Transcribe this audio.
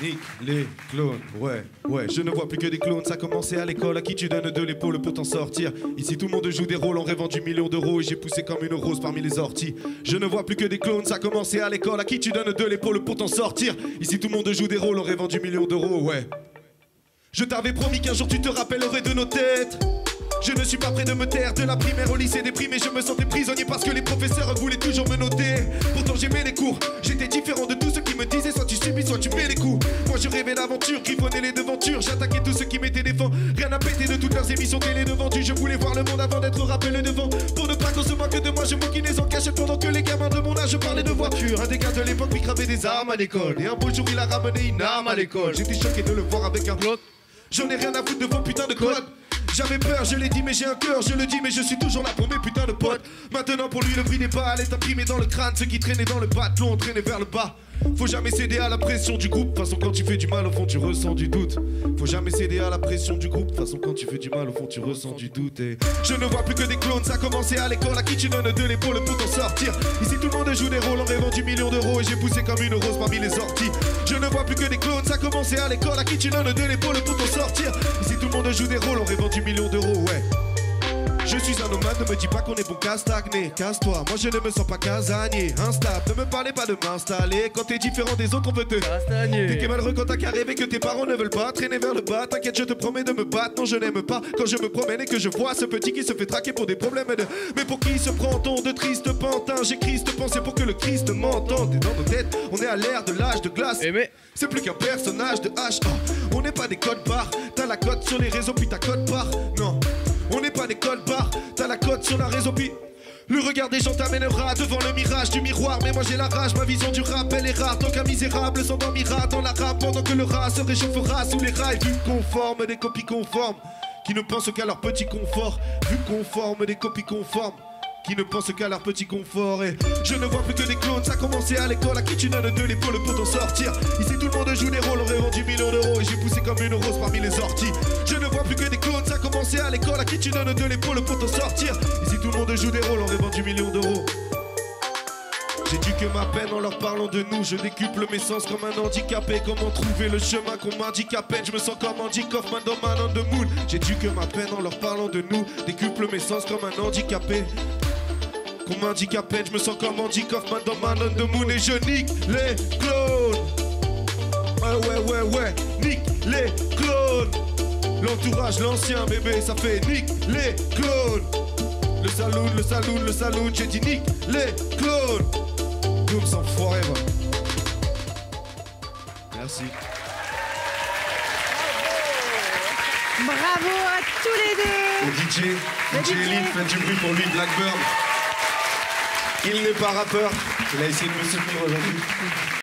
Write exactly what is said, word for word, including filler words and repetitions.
Nique les clones, ouais, ouais. Je ne vois plus que des clones, ça a commencé à l'école. À qui tu donnes de l'épaule pour t'en sortir? Ici tout le monde joue des rôles en rêvant du million d'euros. Et j'ai poussé comme une rose parmi les orties. Je ne vois plus que des clones, ça a commencé à l'école. À qui tu donnes de l'épaule pour t'en sortir? Ici tout le monde joue des rôles en rêvant du million d'euros, ouais. Je t'avais promis qu'un jour tu te rappellerais de nos têtes. Je ne suis pas prêt de me taire, de la primaire au lycée déprimé. Je me sentais prisonnier parce que les professeurs voulaient toujours me noter. Pourtant j'aimais les cours, j'étais différent de tous ceux qui me disaient soit tu subis, soit tu mets les coups. Moi je rêvais d'aventure, griffonnais les devantures. J'attaquais tous ceux qui mettaient des fonds. Rien à péter de toutes leurs émissions télé devant du. Je voulais voir le monde avant d'être rappelé devant. Pour ne pas qu'on se moque de moi, je m'enquinais en cachette pendant que les gamins de mon âge parlaient de voiture. Un des gars de l'époque lui cravait des armes à l'école. Et un beau jour il a ramené une arme à l'école. J'étais choqué de le voir avec un bloc. J'en ai rien à foutre de vos putains de codes. J'avais peur, je l'ai dit mais j'ai un cœur, je le dis mais je suis toujours là pour mes putains de potes. Maintenant pour lui le prix des balles est imprimé dans le crâne. Ceux qui traînaient dans le bâton traînaient vers le bas. Faut jamais céder à la pression du groupe. De toute façon quand tu fais du mal au fond tu ressens du doute. Faut jamais céder à la pression du groupe. De toute façon quand tu fais du mal au fond tu ressens du doute. Et je ne vois plus que des clones, ça a commencé à l'école. À qui tu donnes de l'épaule pour t'en sortir? Ici tout le monde joue des rôles en rêvant du million d'euros. Et j'ai poussé comme une rose parmi les orties. Je ne vois plus que des clones, ça a commencé à l'école. À qui tu donnes de l'épaule pour t'en sortir? Ici tout le monde joue des rôles en rêvant du million d'euros, ouais. Je suis un nomade, ne me dis pas qu'on est bon qu'à stagner. Casse-toi, moi je ne me sens pas casanier. Instable, ne me parlez pas de m'installer. Quand t'es différent des autres, on veut te castagner. T'es qu'est malheureux quand t'as qu'à rêver que tes parents ne veulent pas traîner vers le bas. T'inquiète, je te promets de me battre. Non, je n'aime pas quand je me promène et que je vois ce petit qui se fait traquer pour des problèmes de. Mais pour qui se prend-on de triste pantin? J'écris cette pensée pour que le Christ m'entende. Et dans nos têtes, on est à l'ère de l'âge de glace. Eh mais c'est plus qu'un personnage de H. Oh, on n'est pas des codes barres. T'as la cote sur les réseaux puis ta cote barre. Non. On n'est pas des codes barres, t'as la cote sur la réseau puis le regard des gens t'amènera devant le mirage du miroir. Mais moi j'ai la rage, ma vision du rap elle est rare. Tant qu'un misérable s'endormira dans la rap pendant que le rat se réchauffera sous les rails. Vu qu'on forme des copies conformes qui ne pensent qu'à leur petit confort. Vu qu'on forme des copies conformes qui ne pensent qu'à leur petit confort. Et je ne vois plus que des clones, ça a commencé à l'école. À qui tu donnes de l'épaule pour t'en sortir? Ici tout le monde joue des rôles en rêvant du million d'euros. Et j'ai poussé comme une rose parmi les orties. Je ne vois plus que des clones, ça a commencé à l'école. À qui tu donnes de l'épaule pour t'en sortir? Ici tout le monde joue des rôles en rêvant du million d'euros. J'ai dû que ma peine en leur parlant de nous. Je décuple mes sens comme un handicapé. Comment trouver le chemin qu'on m'indique à peine? Je me sens comme Andy Kaufman dans Man on the Moon. J'ai dû que ma peine en leur parlant de nous. Décuple mes sens comme un handicapé. Qu'on m'indique à peine, je me sens comme Andy Kaufman dans Man on the Moon. Et je nique les clones. Ouais ouais ouais ouais, nique les clones. L'entourage, l'ancien bébé, ça fait nique les clones. Le saloon, le saloon, le saloon, j'ai dit nique les clones. Doom sans forever. Merci. Bravo à tous les deux. Au D J, D J Elite, faites du bruit pour lui, Blackbird. Il n'est pas rappeur, il a essayé de me soutenir aujourd'hui.